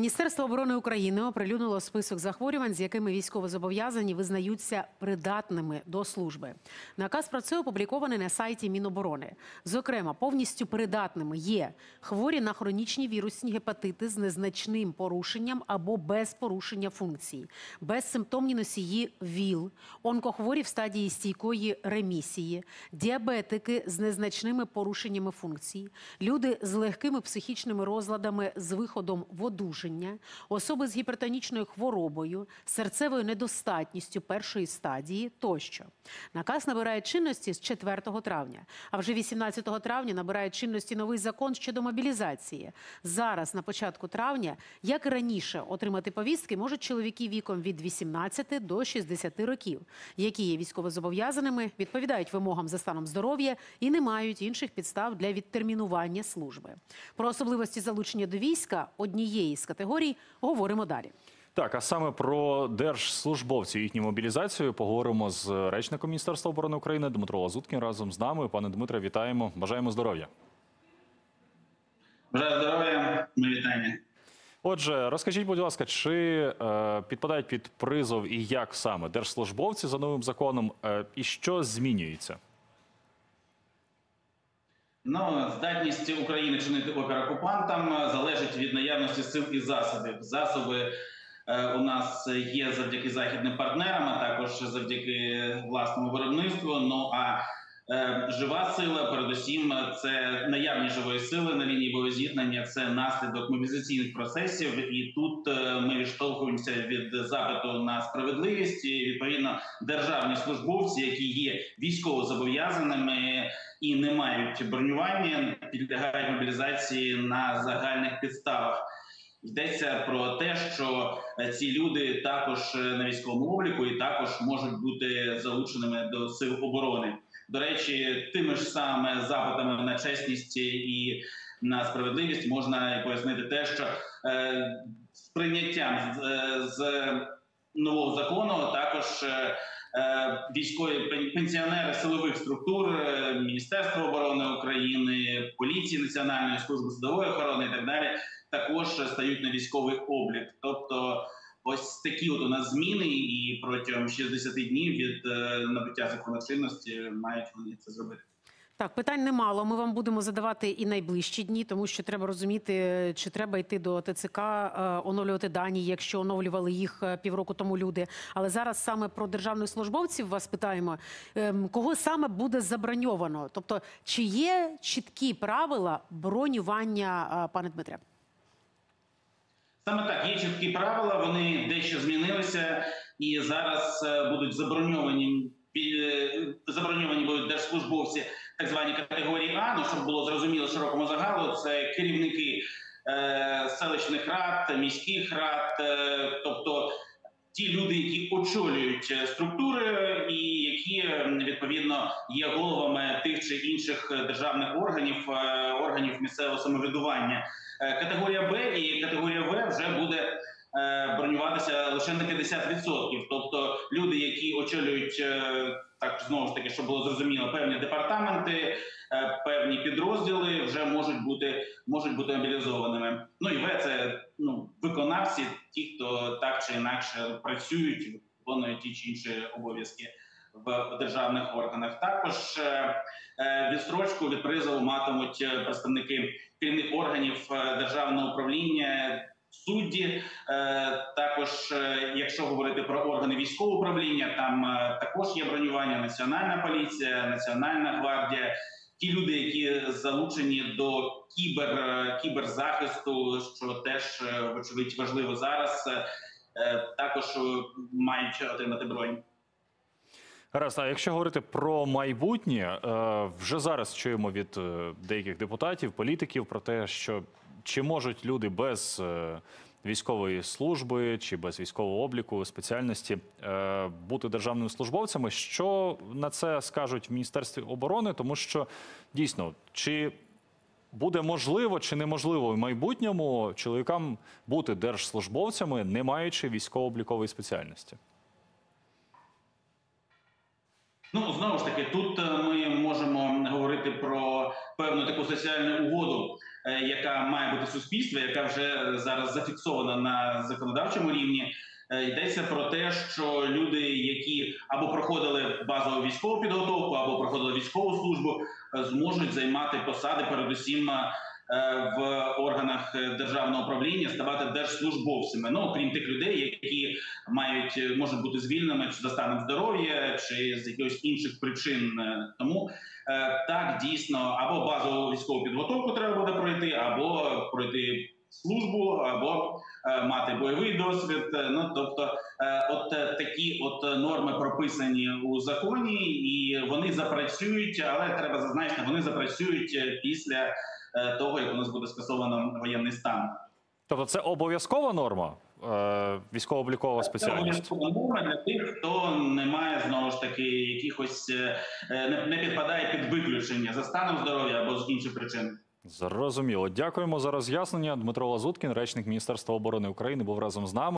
Міністерство оборони України оприлюднило список захворювань, з якими військовозобов'язані визнаються придатними до служби. Наказ про це опублікований на сайті Міноборони. Зокрема, повністю придатними є хворі на хронічні вірусні гепатити з незначним порушенням або без порушення функцій, безсимптомні носії ВІЛ, онкохворі в стадії стійкої ремісії, діабетики з незначними порушеннями функцій, люди з легкими психічними розладами з виходом в одужання, особи з гіпертонічною хворобою, серцевою недостатністю першої стадії тощо. Наказ набирає чинності з 4 травня, а вже 18 травня набирає чинності новий закон щодо мобілізації. Зараз, на початку травня, як і раніше, отримати повістки можуть чоловіки віком від 18 до 60 років, які є військовозобов'язаними, відповідають вимогам за станом здоров'я і не мають інших підстав для відтермінування служби. Про особливості залучення до війська однієї з категорій говоримо далі. Так, а саме про держслужбовців і їхню мобілізацію поговоримо з речником Міністерства оборони України Дмитро Лазуткін разом з нами. Пане Дмитре, вітаємо. Бажаємо здоров'я. Бажаю здоров'я. Ми вітаємо. Отже, розкажіть, будь ласка, чи підпадають під призов і як саме держслужбовці за новим законом, і що змінюється? Здатність України чинити опір окупантам залежить від наявності сил і засобів. Засоби у нас є завдяки західним партнерам, а також завдяки власному виробництву. Жива сила, передусім, це наявність живої сили на лінії боєзіткнення, це наслідок мобілізаційних процесів. І тут ми відштовхуємося від запиту на справедливість. І, відповідно, державні службовці, які є військовозобов'язаними і не мають бронювання, підлягають мобілізації на загальних підставах. Йдеться про те, що ці люди також на військовому обліку і також можуть бути залученими до сил оборони. До речі, тими ж самими запитами на чесність і на справедливість можна пояснити те, що з прийняттям з нового закону також військові пенсіонери силових структур, Міністерства оборони України, Поліції Національної, Служби судової охорони і так далі також стають на військовий облік. Тобто ось такі от у нас зміни, і протягом 60 днів від набуття законочинності мають вони це зробити. Так, питань немало. Ми вам будемо задавати і найближчі дні, тому що треба розуміти, чи треба йти до ТЦК, оновлювати дані, якщо оновлювали їх півроку тому люди. Але зараз саме про державних службовців вас питаємо, кого саме буде заброньовано? Тобто, чи є чіткі правила бронювання, пане Дмитре? Саме так, є чіткі правила, вони дещо змінилися, і зараз будуть заброньовані будуть держслужбовці так звані категорії А, щоб було зрозуміло широкому загалу, це керівники селищних рад, міських рад, тобто ті люди, які очолюють структури і які, відповідно, є головами тих чи інших державних органів місцевого самоврядування. Категорія Б і категорія В вже буде бронюватися лише на 50%. Тобто люди, які очолюють, так знову ж таки, щоб було зрозуміло, певні департаменти, певні підрозділи вже можуть бути мобілізованими. І В – це виконавці, ті, хто так чи інакше працюють, виконують ті чи інші обов'язки в державних органах. Також відстрочку від призову матимуть представники керівних органів державного управління, судді. Також, якщо говорити про органи військового управління, там також є бронювання, Національна поліція, Національна гвардія. Ті люди, які залучені до кіберзахисту, що теж, вочевидь, важливо зараз, також мають отримати бронь. Гаразд, а якщо говорити про майбутнє, вже зараз чуємо від деяких депутатів, політиків про те, що чи можуть люди без військової служби чи без військового обліку, спеціальності бути державними службовцями. Що на це скажуть в Міністерстві оборони? Тому що, дійсно, чи буде можливо, чи неможливо в майбутньому чоловікам бути держслужбовцями, не маючи військово-облікової спеціальності? Знову ж таки, тут ми можемо говорити про певну таку соціальну угоду яка має бути суспільство, яка вже зараз зафіксована на законодавчому рівні. Йдеться про те, що люди, які або проходили базову військову підготовку, або проходили військову службу, зможуть займати посади, передусім в органах державного управління, ставати держслужбовцями. Ну, окрім тих людей, які можуть бути звільненими за станом здоров'я чи з якихось інших причин. Тому так, дійсно, або базову військову підготовку треба буде пройти, або пройти службу, або мати бойовий досвід. Ну, тобто, от такі от норми прописані у законі, і вони запрацюють, але треба зазначити, вони запрацюють після того, як у нас буде скасовано воєнний стан. Тобто це обов'язкова норма, військово-облікова спеціальність? Це обов'язкова норма для тих, хто не має, знову ж таки, якихось, не підпадає під виключення за станом здоров'я або з інших причин. Зрозуміло. Дякуємо за роз'яснення. Дмитро Лазуткін, речник Міністерства оборони України, був разом з нами.